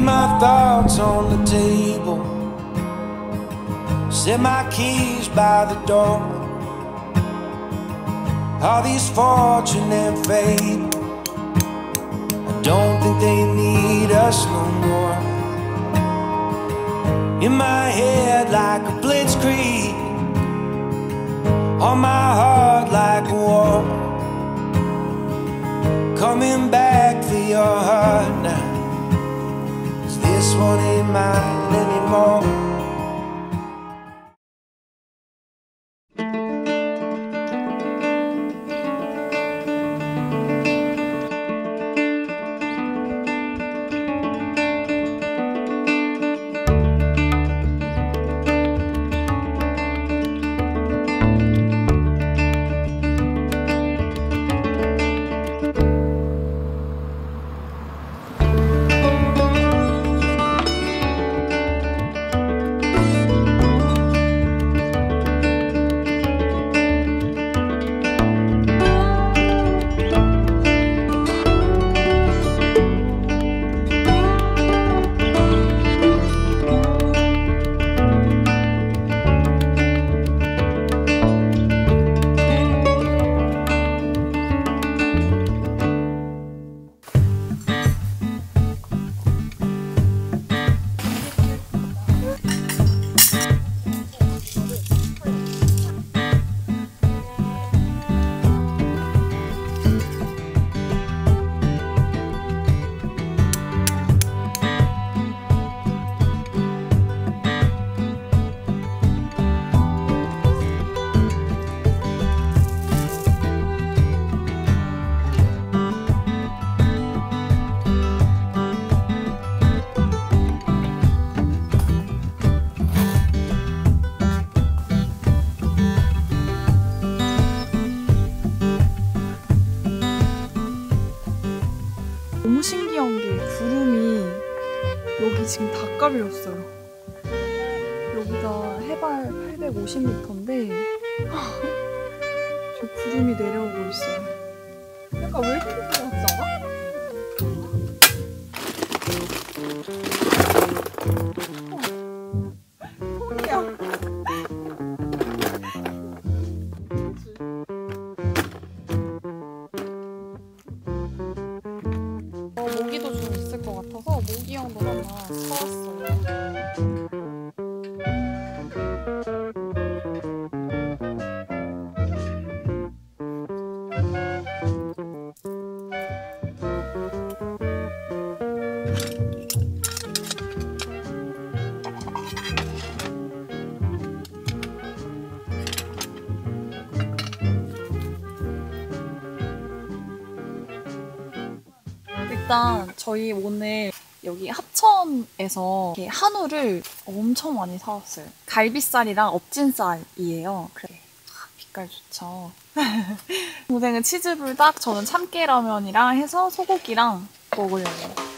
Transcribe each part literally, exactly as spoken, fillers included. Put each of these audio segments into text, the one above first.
my thoughts on the table, set my keys by the door. All these fortune and fate, I don't think they need us no more. In my head like a blitzkrieg, on my heart like a war. Coming back for your heart now, 'cause this one ain't mine anymore. 너무 신기한 게 구름이 여기 지금 다 깔렸어요. 여기가 해발 팔백오십 미터인데 저 구름이 내려오고 있어요. 약간 외국인 같지 않아? 소리야. 모기도 좀 있을 것 같아서 모기향도 하나 사왔어요. 일단 저희 오늘 여기 합천에서 한우를 엄청 많이 사왔어요. 갈비살이랑 엎진살이에요. 그래, 아, 빛깔 좋죠. 동생은 치즈불닭, 저는 참깨라면이랑 해서 소고기랑 먹으려고요.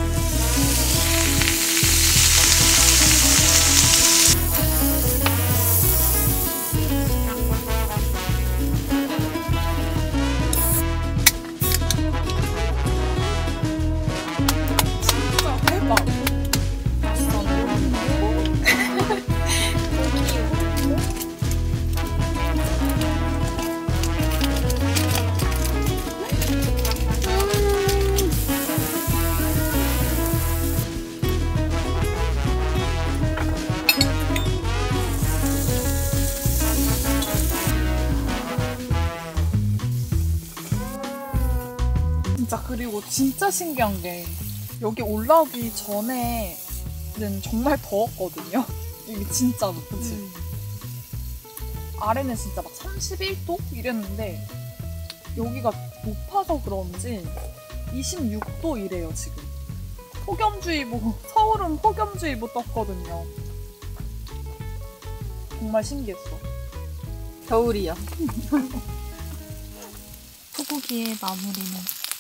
진짜 그리고 진짜 신기한 게 여기 올라오기 전에는 정말 더웠거든요. 여기 진짜로, 그치? 음. 아래는 진짜 막 삼십일 도 이랬는데 여기가 높아서 그런지 이십육 도 이래요 지금. 폭염주의보, 서울은 폭염주의보 떴거든요. 정말 신기했어. 겨울이야. 소고기의 마무리는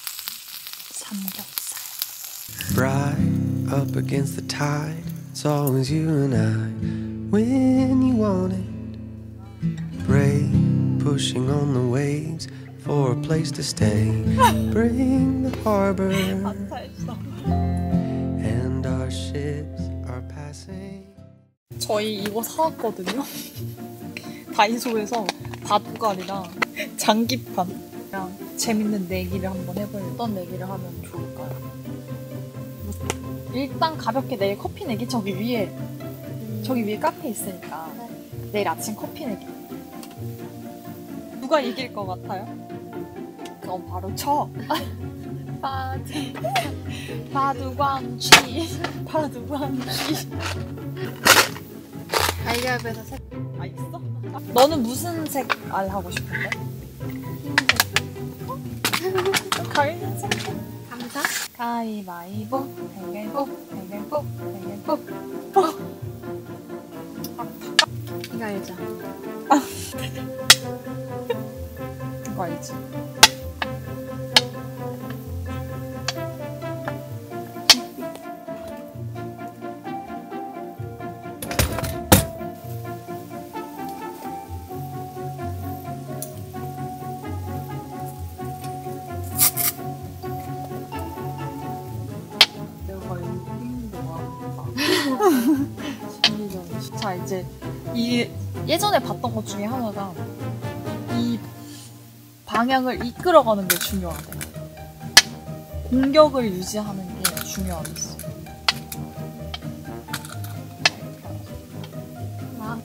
삼겹살. Right up against the tide, it's always you and I. When you want it, brave, pushing on the waves for a place to stay. Bring the harbor and our our ships are passing. 저희 이거 사왔거든요. 다이소에서 바둑알이랑 장기판이랑 재밌는 내기를 한번 해볼래요. 어떤 내기를 하면 좋을까요? 일단 가볍게 내일 커피 내기. 저기 위에 저기 위에 카페 있으니까 내일 아침 커피 내기. 누가 이길 것 같아요? 그럼 바로 쳐. 바둑 바둑왕쥐 바둑왕쥐. 가위바위보에서 색. 아 있어? 너는 무슨 색 알 하고 싶은데? 가위는 색. 감사. 가위바위보 가위바위보 가위바위보 가위바위보. 이거 알죠? 이거 알지? 자 이제 이 예전에 봤던 것 중에 하나가 이 방향을 이끌어가는 게 중요하대. 공격을 유지하는 게 중요하겠어. 와.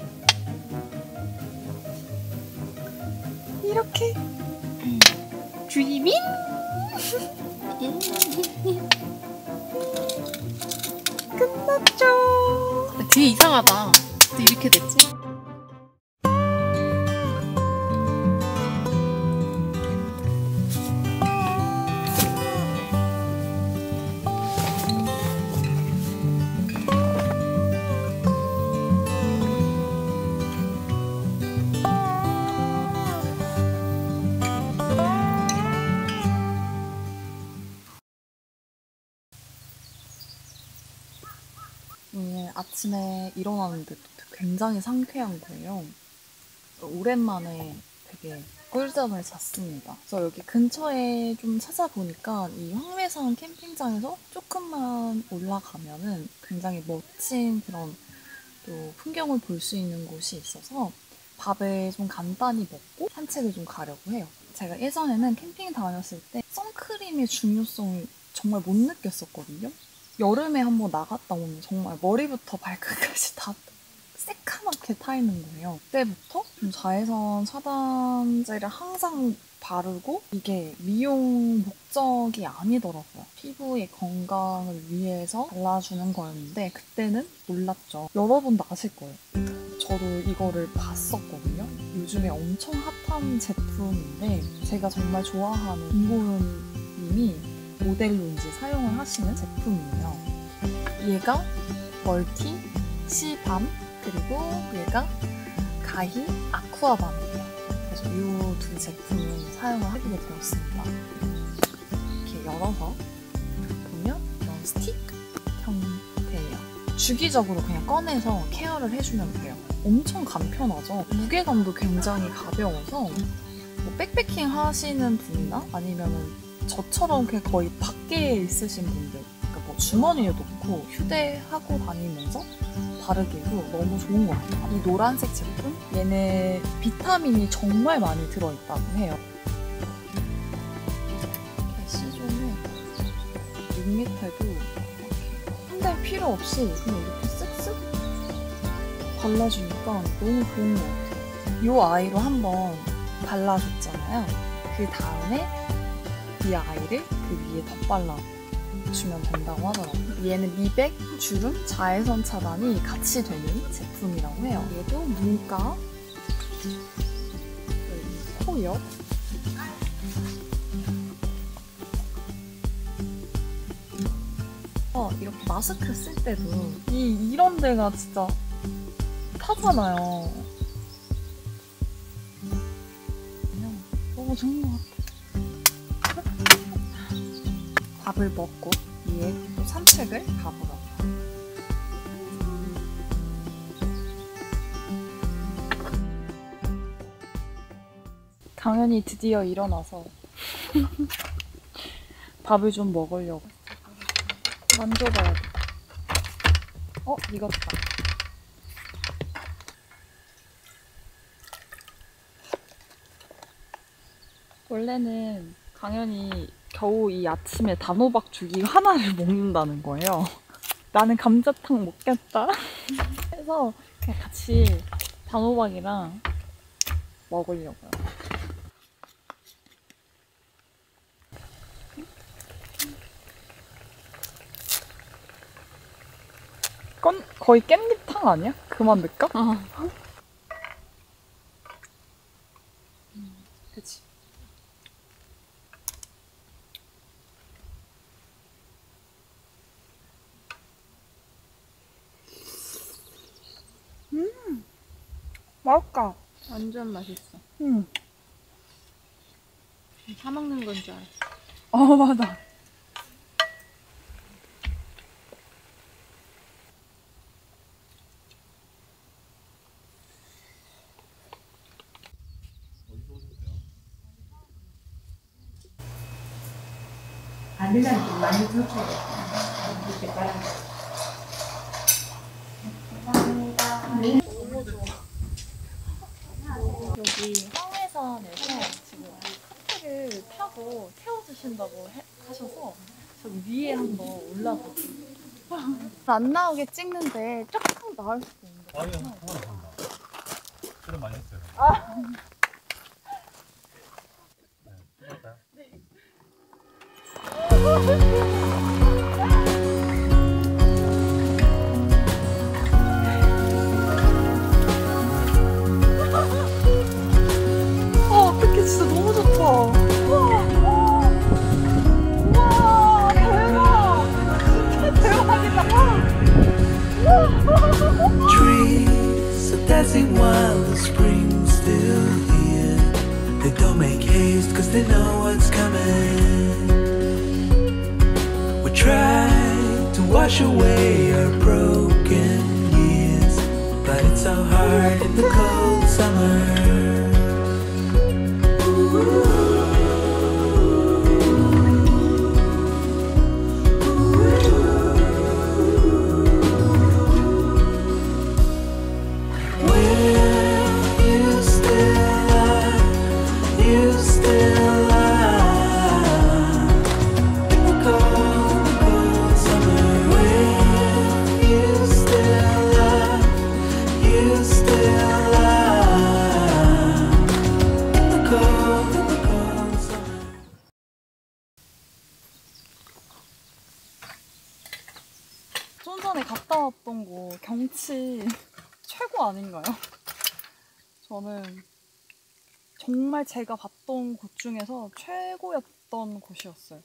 이렇게 드리밍 끝났죠. 되게 이상하다. 또 이렇게 됐지? 오늘 아침에 일어나는데 굉장히 상쾌한 거예요. 오랜만에 되게 꿀잠을 잤습니다. 그래서 여기 근처에 좀 찾아보니까 이 황매산 캠핑장에서 조금만 올라가면은 굉장히 멋진 그런 또 풍경을 볼 수 있는 곳이 있어서 밥을 좀 간단히 먹고 산책을 좀 가려고 해요. 제가 예전에는 캠핑 다녔을 때 선크림의 중요성을 정말 못 느꼈었거든요. 여름에 한번 나갔다 오면 정말 머리부터 발끝까지 다 새카맣게 타 있는 거예요. 그때부터 좀 자외선 차단제를 항상 바르고 이게 미용 목적이 아니더라고요. 피부의 건강을 위해서 발라주는 거였는데 그때는 몰랐죠. 여러분도 아실 거예요. 저도 이거를 봤었거든요. 요즘에 엄청 핫한 제품인데 제가 정말 좋아하는 김고은 님이 모델로 이제 사용을 하시는 제품이에요. 얘가 멀티 시밤 그리고 얘가 가히 아쿠아밤이에요. 그래서 이 두 제품을 사용을 하게 되었습니다. 이렇게 열어서 보면 이런 스틱 형태예요. 주기적으로 그냥 꺼내서 케어를 해주면 돼요. 엄청 간편하죠? 무게감도 굉장히 가벼워서 뭐 백패킹 하시는 분이나 아니면은 저처럼 그냥 거의 밖에 있으신 분들, 그러니까 뭐 주머니에 넣고 휴대하고 다니면서 바르기에도 너무 좋은 것 같아요. 이 노란색 제품, 얘네 비타민이 정말 많이 들어있다고 해요. 이렇게 C존에 눈 밑에도 한 달 필요 없이 그냥 이렇게 쓱쓱 발라주니까 너무 좋은 것 같아요. 이 아이로 한번 발라줬잖아요. 그 다음에 이 아이를 그 위에 덧발라 주면 된다고 하더라고요. 얘는 미백, 주름, 자외선 차단이 같이 되는 제품이라고 해요. 얘도 눈가, 코옆, 어, 이렇게 마스크 쓸 때도 이, 이런 데가 진짜 타잖아요. 그냥 너무 좋은 것 같아요. 밥을 먹고 위에 또 산책을 가보라고. 당연히 드디어 일어나서 밥을 좀 먹으려고. 만져봐야 돼. 어, 익었다. 원래는 강연이 겨우 이 아침에 단호박 죽이 하나를 먹는다는 거예요. 나는 감자탕 먹겠다. 해서 그냥 같이 단호박이랑 먹으려고요. 건 거의 깻잎탕 아니야? 그만 넣을까? 어. 음, 그치. 음, 맛있다. 완전 맛있어. 음. 사 먹는 건 줄 알았어. 어, 맞아. 바닐라는 좀 많이 넣어줘야 돼. 이렇게 따라. 감사합니다. 네. 여기 황해산에서 지금 카페를 타고 태워주신다고 해, 하셔서 저기 위에 한번 올라가고. 안 나오게 찍는데 조금 나을 수도 있는데. 아니요, 상관없습니다. 그래 많이 했어요. 아. 네, 할까요? 어, 어떡해, 진짜 너무 좋다. 우와, 우와, 대박. 진짜 대박이다. Trees are dancing while the spring's still here. They don't make haste cause they know what's coming. We try to wash away our broken years, but it's so hard in the cold summer. 좀 전에 갔다 왔던 곳 경치 최고 아닌가요? 저는 정말 제가 봤던 곳 중에서 최고였던 곳이었어요.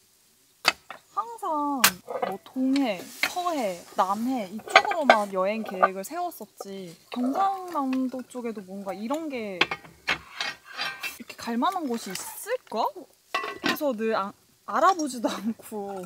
항상 뭐 동해, 서해, 남해 이쪽으로만 여행 계획을 세웠었지 경상남도 쪽에도 뭔가 이런 게 이렇게 갈 만한 곳이 있을까? 해서 늘 아, 알아보지도 않고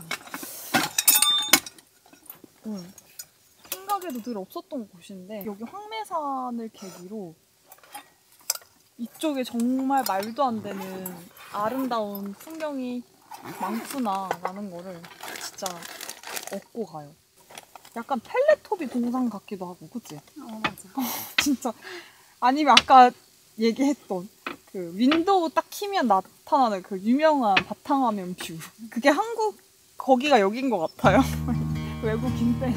응. 생각에도 늘 없었던 곳인데 여기 황매산을 계기로 이쪽에 정말 말도 안 되는 아름다운 풍경이 많구나 라는 거를 진짜 얻고 가요. 약간 텔레토비 동상 같기도 하고, 그치? 어, 맞아. 진짜. 아니면 아까 얘기했던 그 윈도우 딱 키면 나타나는 그 유명한 바탕화면 뷰. 그게 한국, 거기가 여긴 것 같아요. 외국인데.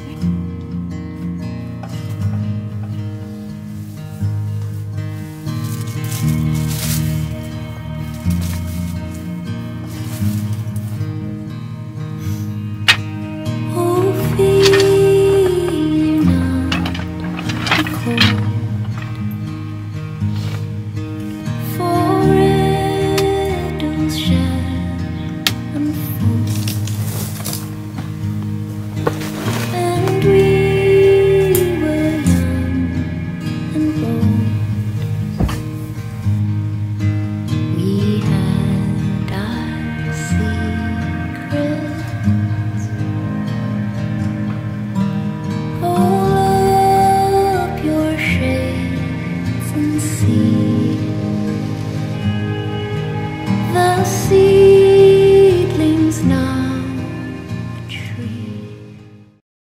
I'm